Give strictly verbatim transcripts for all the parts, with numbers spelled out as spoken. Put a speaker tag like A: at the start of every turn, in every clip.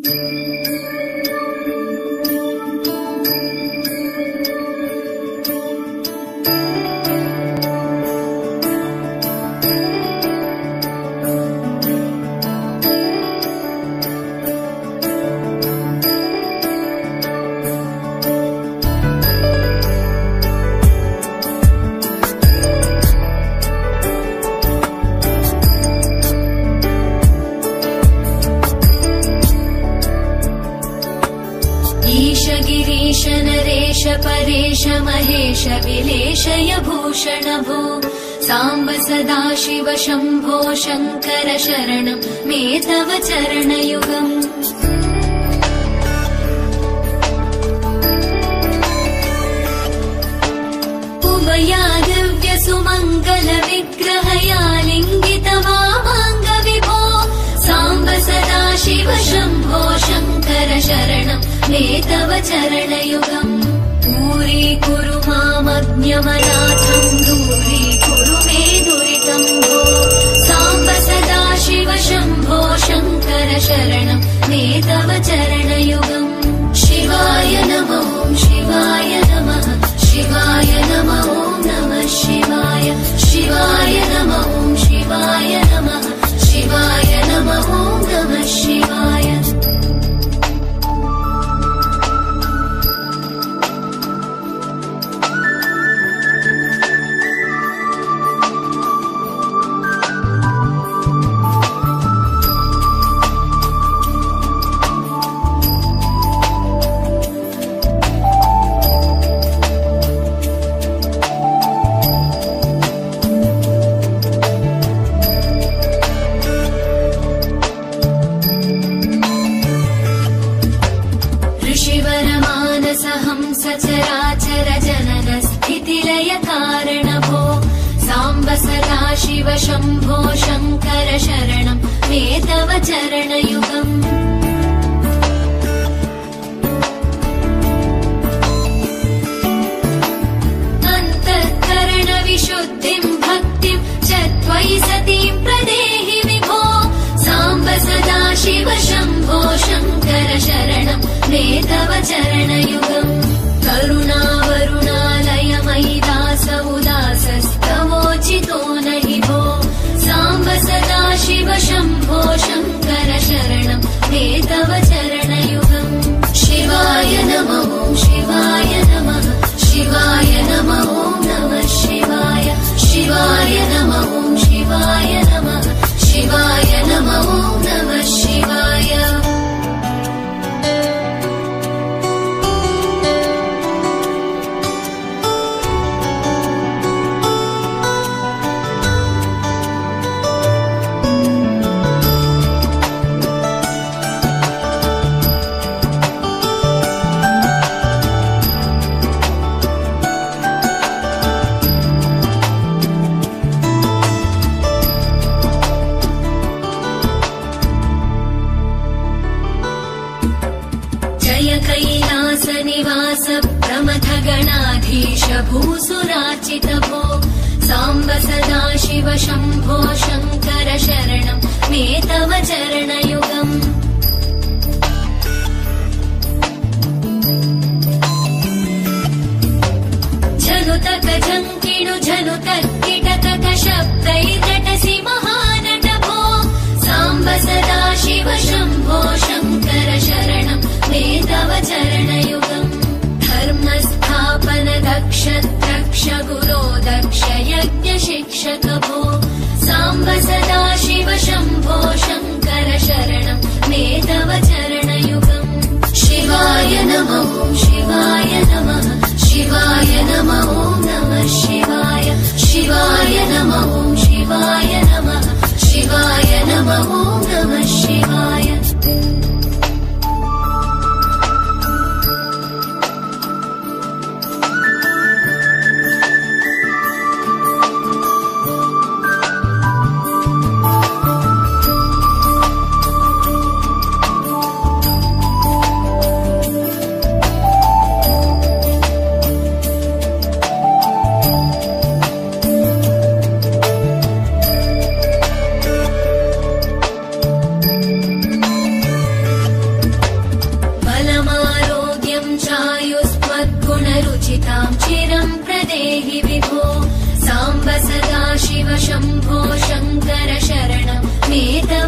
A: परेश महेश विलेशय भूषण भो साम्ब सदाशिव शम्भो शङ्कर शरणं मे तव चरणयुगम्। उमया दिव्य सुमङ्गल विग्रहया लिङ्गित वामाङ्ग विभो साम्ब सदाशिव शम्भो शङ्कर शरणं मे तव चरणयुगम्। दूरीकुरु मामज्ञमनाथं दूरीकुरु मे दुरितं भो साम्ब सदाशिव शम्भो शङ्कर शरणं मे तव चरणयुगम्। शिवाय नमो शिवाय नमः शिवाय नमो नमः शिवाय शिवाय नमो शिवाय नमः शिवाय नमो नमः शिवाय। सचराचर जनन स्थितिलय कारण भो साम्ब सदाशिव शम्भो शङ्कर शरणं मे तव चरणयुगम्। अन्तःकरण विशुद्धिं भक्तिं च त्वयि सतीं प्रदेहि विभो साम्ब सदाशिव शम्भो शङ्कर शरणं मे तव चरणयुगम्। करुणावरुणालय मयि दास उदासस्तवोचितो नहि भो साम्ब सदाशिव शम्भो शङ्कर शरणं मे तव चरणयुगम्। शिवाय नमो शिवाय नमः शिवाय नमो नमः शिवाय शिवाय नमो शिवाय नमः शिवाय नमो नमः शिवाय। कैलास निवास प्रमथ गणाधीश भूसुराचित भो साम्ब सदाशिव शम्भो शङ्कर शरणं मे तव चरणयुगम्। झनुतक झङ्किणु झनुतक किटकक शब्दैर्नटसि महानट भो साम्ब सदाशिव शम्भो शङ्कर शरणं मे तव चरणयुगम्। धर्मस्थापन दक्ष द्रक्ष गुरो दक्ष यज्ञ शिक्षक भो साम्ब सदाशिव शम्भो शङ्कर शरणं मे तव चरणयुगम्। शिवाय नमो शिवाय नमः शिवाय नमो नमः शिवाय शिवाय नमो शिवाय नमः शिवाय नमो नमः शिवाय।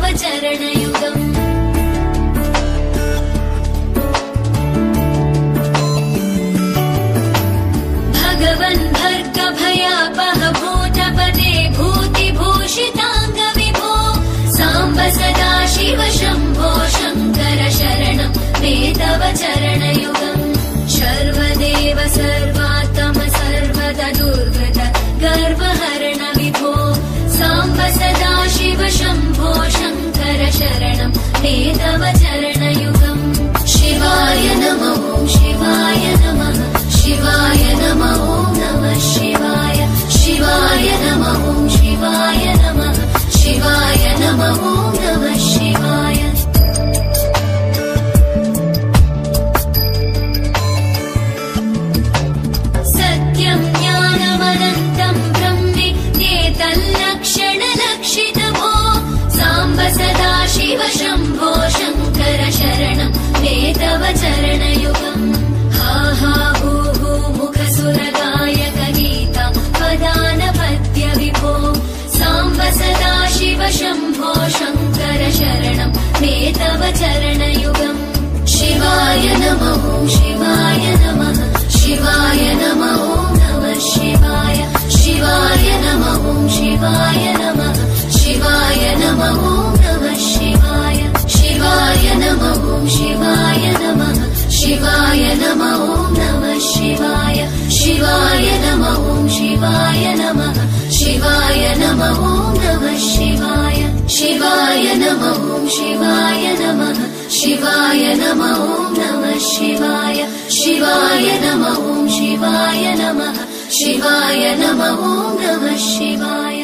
A: चरणयुगम् भगवन् भर्गभयापह भूतपते भूतिभूषिताङ्गविभो साम्ब सदा शिव शम्भो शङ्कर शरणं मे तव चरणयुगम् सर्वदेव सर्वात्म सर्वदा दुर्गत गर्वहरण विभो साम्ब सदा शिव शम्भो शङ्कर शरणं मे तव चरणयुगम् शिवाय नमः शिवाय नमः शिवाय नमः नमः शिवाय शिवाय नमः शिवाय नमः शिवाय नमः नमः शिवाय सत्यं ज्ञानमनन्तं ब्रह्मेतल्लक्षणलक्षितभो साम्ब सदा शिव शम्भो शङ्कर शरणं मे तव चरणयुगम् हा हा हू हू मुखसुरगायक गीता पदानपद्य विभो साम्ब सदा शिव शम्भो शङ्कर शरणं मे तव चरणयुगम् शिवाय नमः शिवाय नमः शिवाय नमः नमः शिवाय शिवाय नमः शिवाय नमः शिवाय नमः नमः शिवाय शिवाय नमः शिवाय नमः शिवाय नमः नमः शिवाय शिवाय नमः शिवाय नमः शिवाय नमः नमः शिवाय शिवाय नमः शिवाय नमः शिवाय नमः नमः शिवाय शिवाय नमः शिवाय नमः शिवाय नमः नमः शिवाय